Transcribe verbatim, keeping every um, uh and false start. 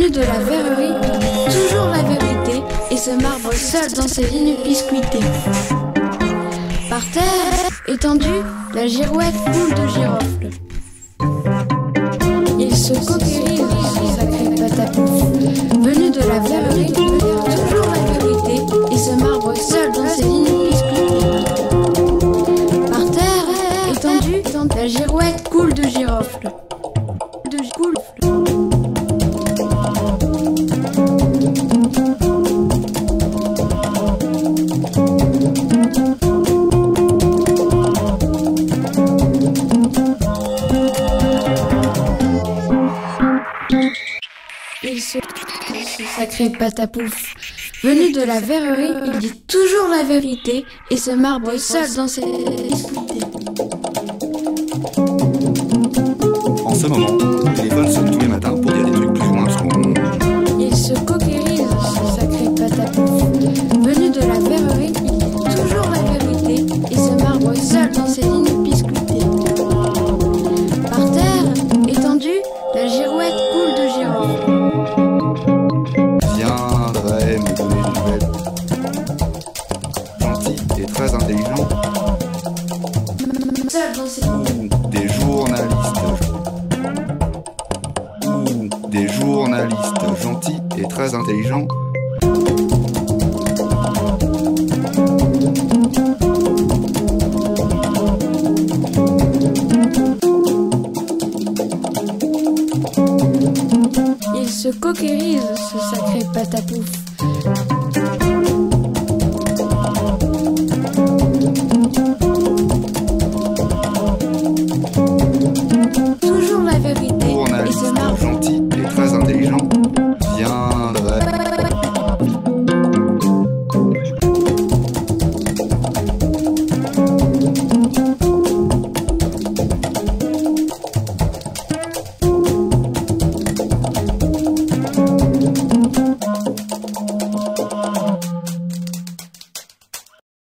Venu de la verrerie, il dit toujours la vérité et se marbre seul dans ses lignes biscuitées. Par terre, étendu, la girouette coule de girofle. Il se coquérise, sacré patapouf. Venu de la verrerie, il dit toujours la vérité et se marbre seul dans ses lignes biscuitées. Par terre, étendu, la girouette coule de girofle. De coule. Il se... Sacré patapouf. Venu de la verrerie, il dit toujours la vérité et se marbre seul dans ses disputés. En ce moment, le téléphone sonne tous les matins pour dire des trucs plus ou moins abscons. Il se coquérise, ce sacré patapouf. Venu de la verrerie, il dit toujours la vérité et se marbre seul dans ses lignes biscuitées. Par terre, étendu, la girouette coule de girofle. Viendrait me donner des nouvelles. Gentil et très intelligent. Seul dans ses lignes. Ou des journalistes. Ou des journalistes gentils et très intelligents.